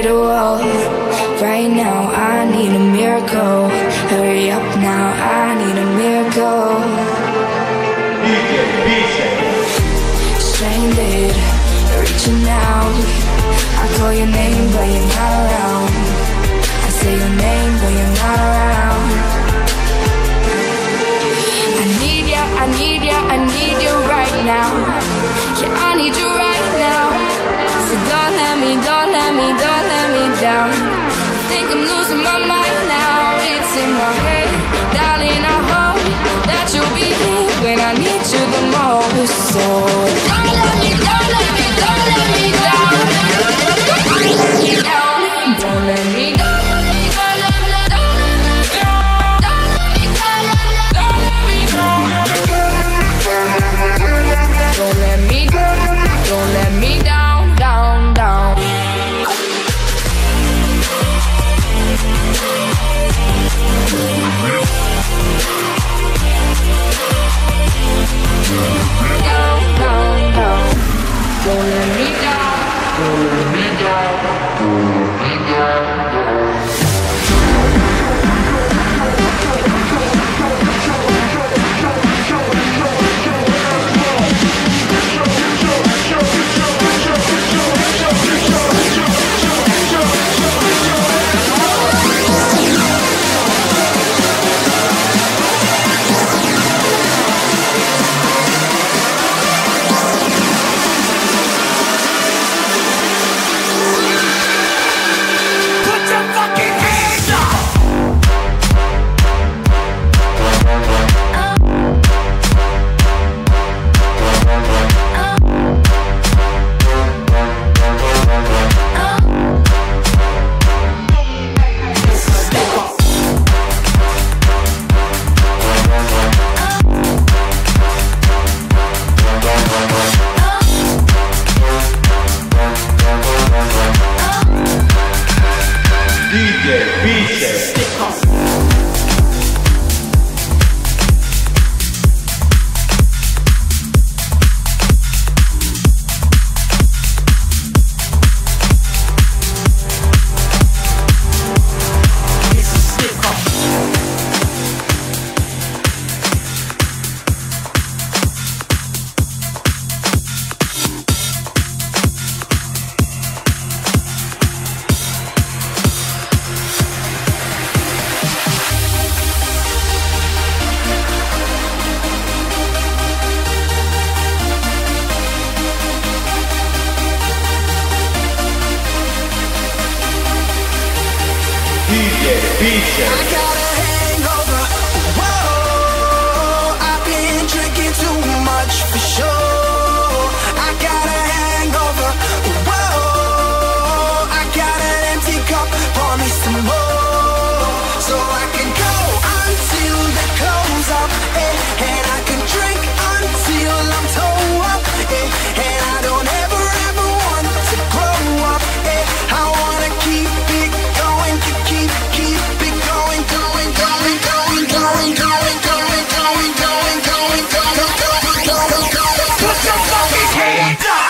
it all. Right now I need a miracle. Hurry up now, I need a miracle. Stranded, reaching out. I call your name but you're not around. I say your name but you're not around. I need ya, I need ya, I need you right now. Yeah, I need you right now. So don't let me, don't let me, don't let me down. I think I'm losing my mind now. It's in my head, darling, I hope that you'll be here when I need you the most. So don't let me, don't let me, don't let me down. Don't let me down, don't let me down. Don't let me down, down, down. Down, down, down. Don't let me down, don't let me down, don't let me down. I got a hangover. Whoa, I've been drinking too much for sure. I got a hangover. Whoa, I got an empty cup. Pour me some more, so I can go until the close up, and I can drink until I'm toe up, and I don't ever want to grow up. I wanna keep it going, keep it going, going, going, going, going, going, going, going, going, going, going, going, going, going. Put your fucking hands up.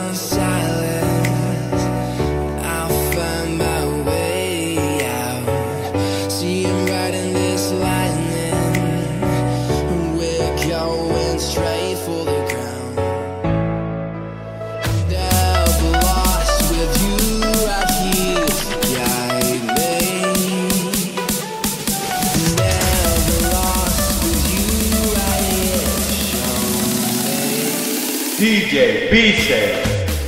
on silence, I'll find my way out. See, I'm riding this lightning, we're going straight for the ground. Never lost with you right here to guide me. Never lost with you right here to show me. DJ B-Say.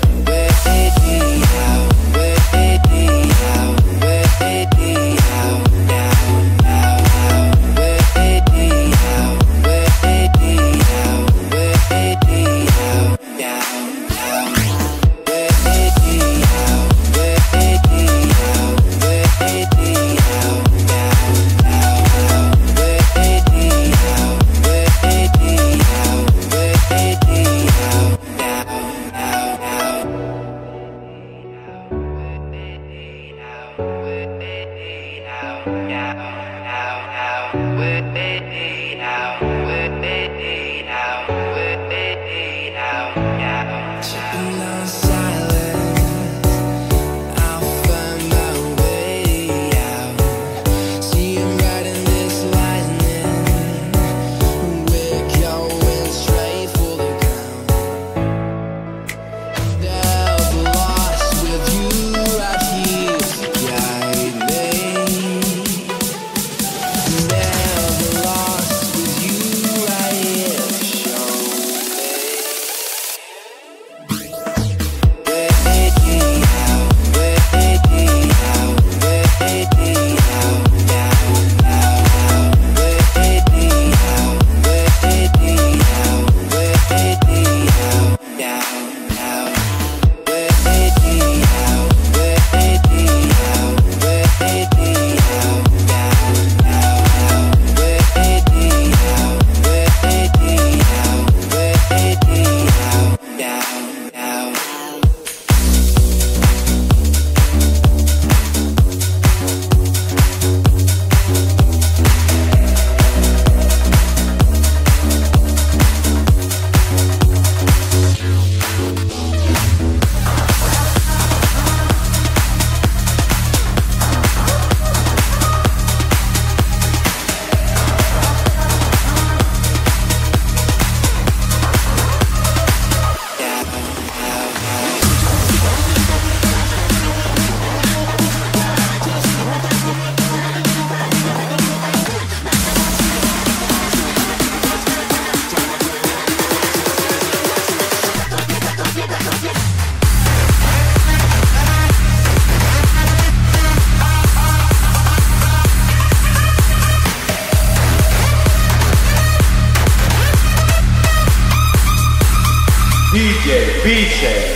DJ B-Say.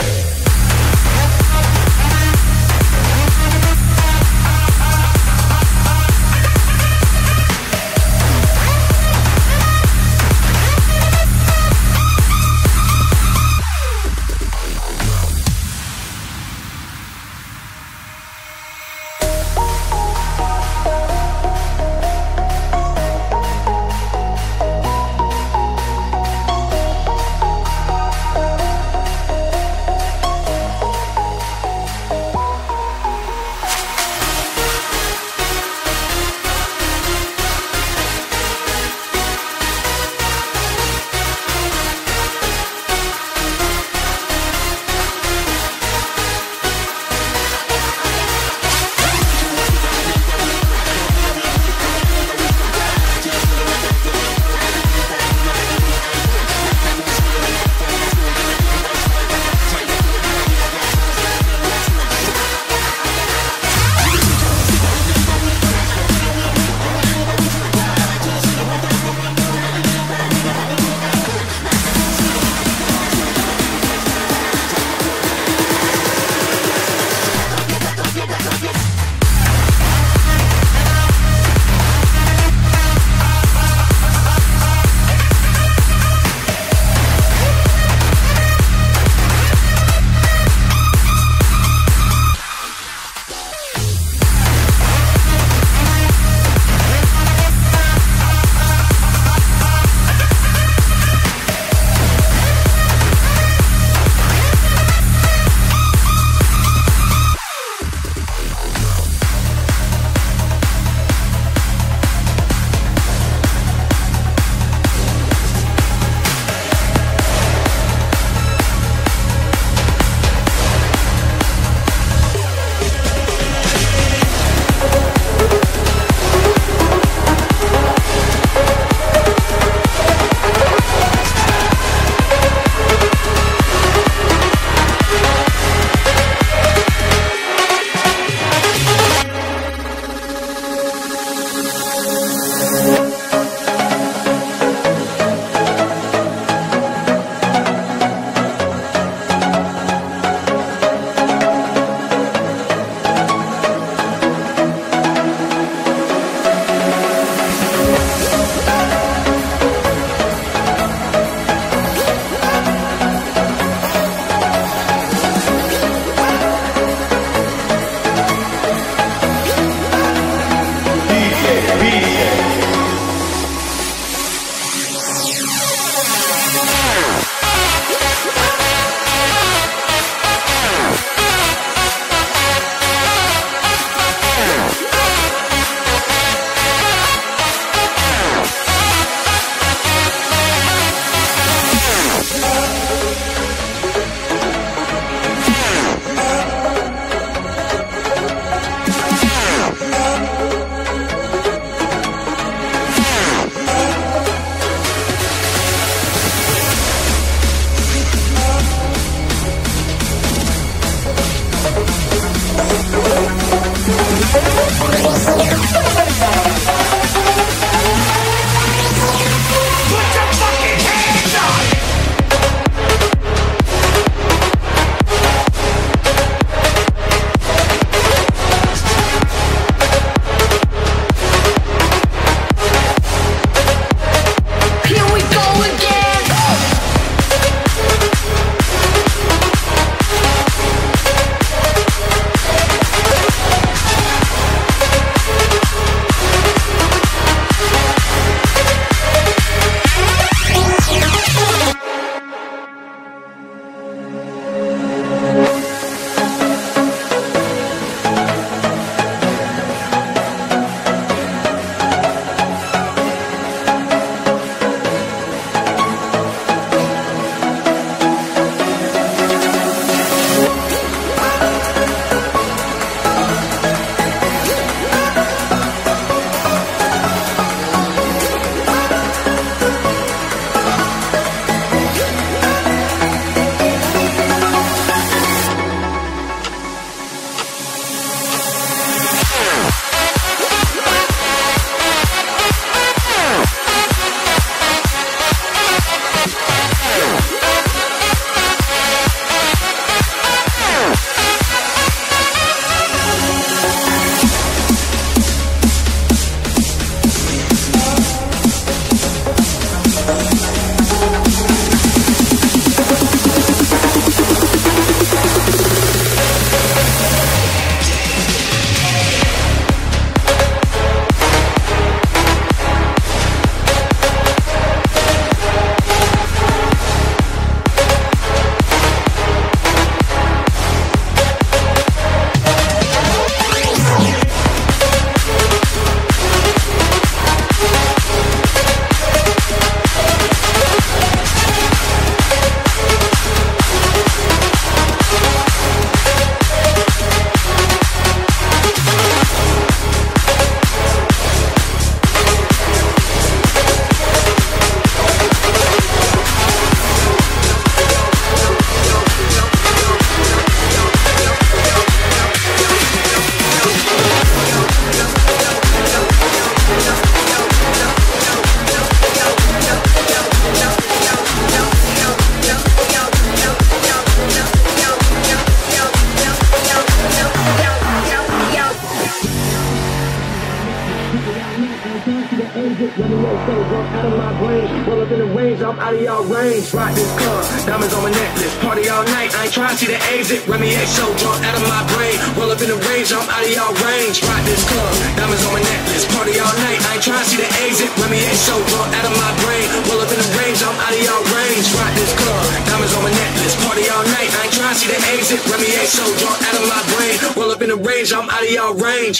exit, let me know so drunk out of my brain. Roll up in the range, I'm out of y'all range. Rock this club, diamonds on my necklace. Party all night, I ain't trying to see the exit. Remy X so drunk out of my brain. Roll up in the range, I'm out of y'all range. Rock this club, diamonds on my necklace. Party all night, I ain't trying to see the exit. Remy X so drunk out of my brain. Roll up in the range, I'm out of y'all range. Rock this club, diamonds on my necklace. Party all night, I ain't trying to see the exit. Remy X so drunk out of my brain. Roll up in the range, I'm out of y'all range.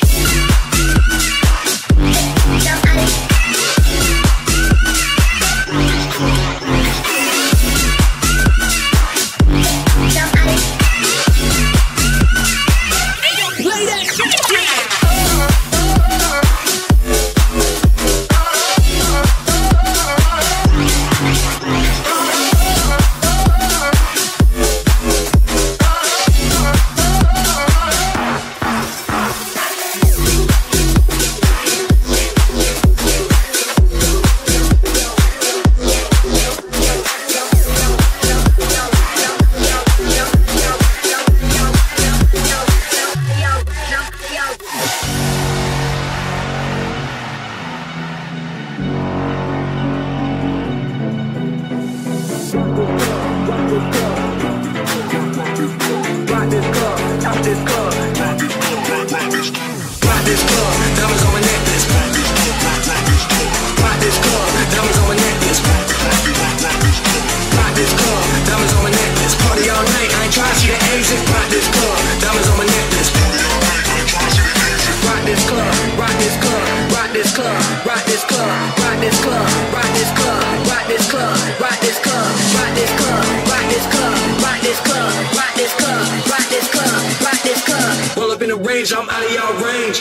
I'm out of y'all range.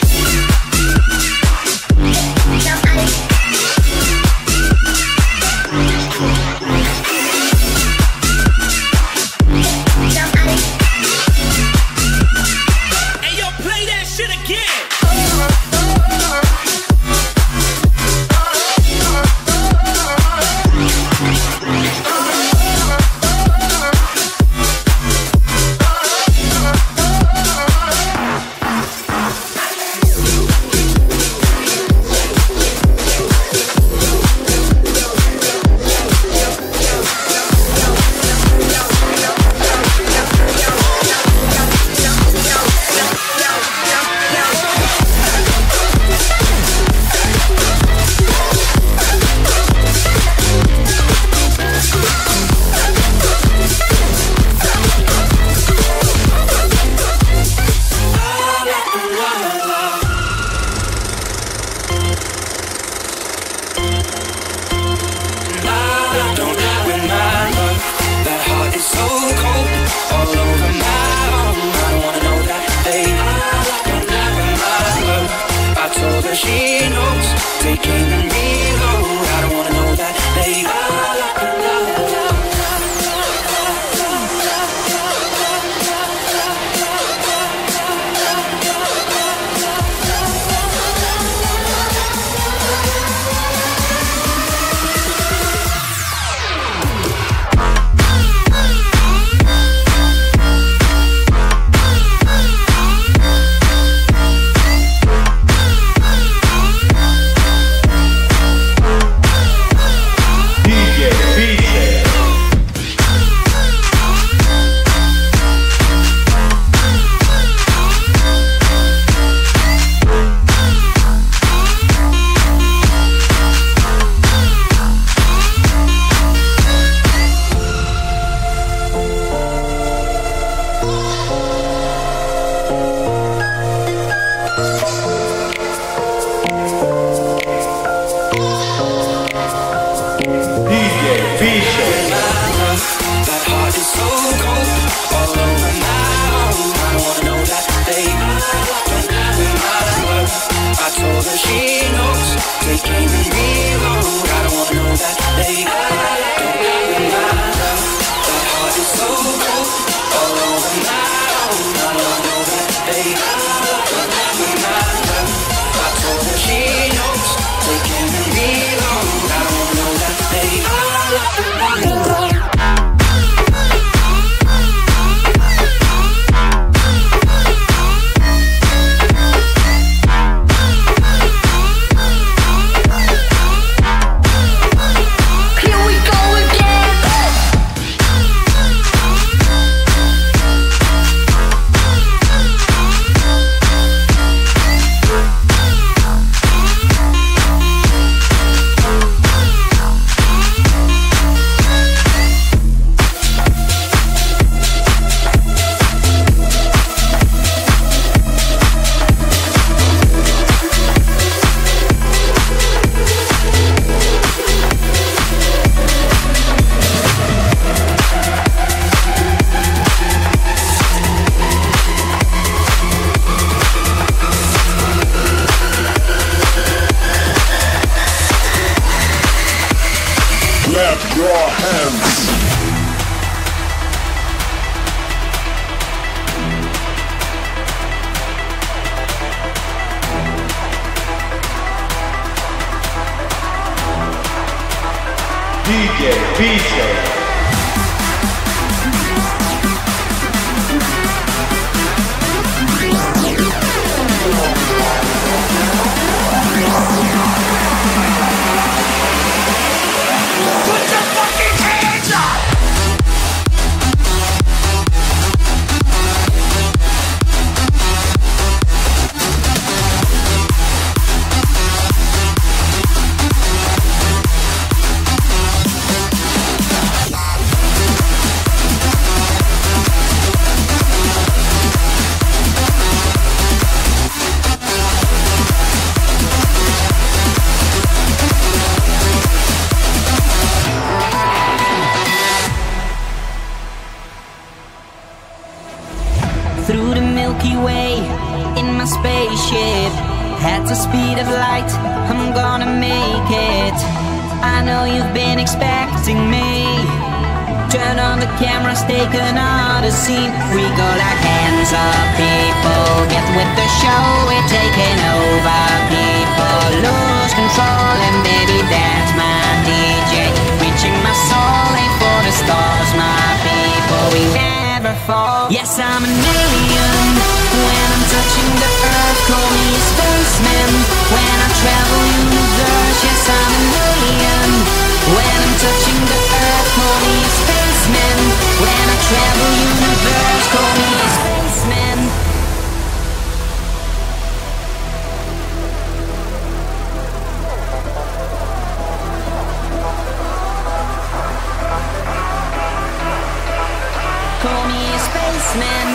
Hey, yo, play that shit again. She knows, taking me low. I don't wanna know that, babe. DJ B-Say. Through the Milky Way, in my spaceship, at the speed of light, I'm gonna make it. I know you've been expecting me. Turn on the cameras, take another scene. We go like hands up, people. Get with the show, we're taking over. People lose control, and baby, that's my DJ. Reaching my soul, aim for the stars, my people. We never fall. Yes, I'm an alien. When I'm touching the earth, call me a spaceman. When I travel universe, yes, I'm an alien. When I'm touching the earth, call me a spaceman. When I travel universe, call me a spaceman. Call me a spaceman.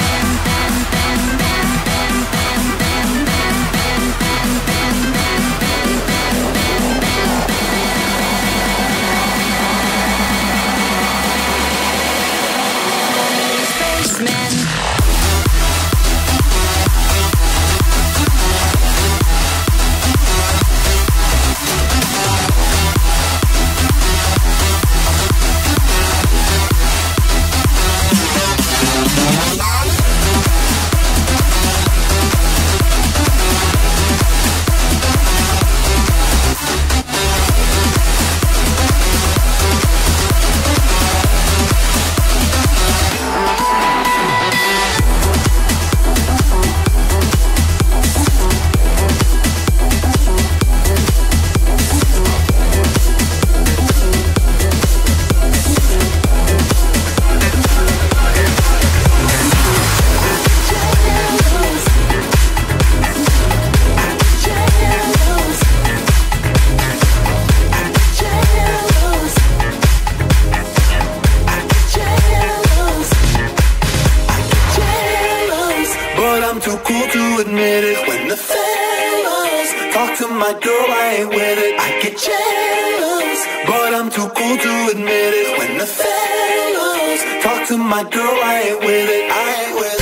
I'm too cool to admit it. When the fellas talk to my girl, I ain't with it. I get jealous, but I'm too cool to admit it. When the fellas talk to my girl, I ain't with it. I ain't with it.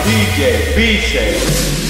DJ BJ.